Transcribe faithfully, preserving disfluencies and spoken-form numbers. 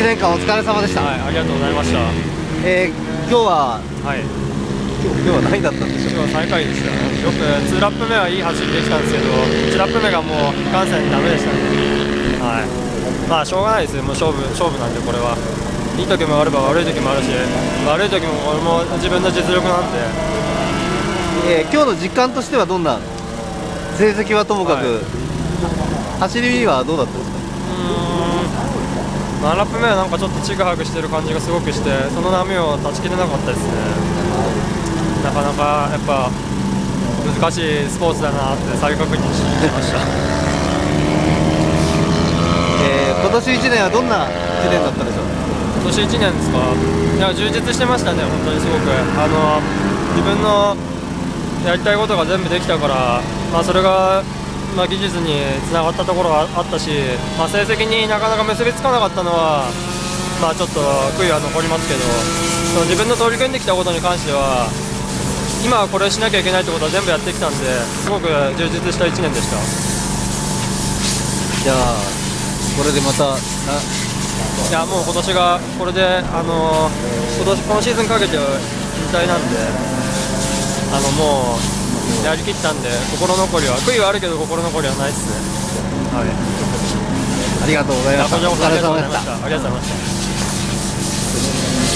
ちねんかんお疲れ様でした。 はい、ありがとうございました。 えー、今日は、 はい、 今日今日は何だったんでしょう。 今日は最下位でした。よくにラップ目はいい走りできたんですけど、いちラップ目がもういかんせんダメでしたね。はい、まあしょうがないですよ。もう勝負勝負なんで、これはいい時もあれば悪い時もあるし、悪い時も俺も自分の実力なんで。 えー、今日の実感としてはどんな、成績はともかく、はい、走りはどうだったんですか。 うーん、ななラップ目はなんかちょっとちぐはぐしてる感じがすごくして、その波を断ち切れなかったですね。なかなかやっぱ難しいスポーツだなって再確認しました。 えー、今年いちねんはどんないちねんだったでしょう。 今年いちねんですか。いや、充実してましたね、本当にすごく。あの自分のやりたいことが全部できたから、まあ、それが、まあ、技術につながったところがあったし、まあ、成績になかなか結びつかなかったのは、まあ、ちょっと悔いは残りますけど、その自分の取り組んできたことに関しては、今はこれしなきゃいけないってことは全部やってきたんで、すごく充実したいちねんでした。 じゃあこれでまた、 いや、もう今年がこれで、あの今年今シーズンかけて引退なんで。あのもうやりきったんで、心残りは、悔いはあるけど心残りはないですね。はい、 ありがとうございました。 お疲れ様でした。ありがとうございました。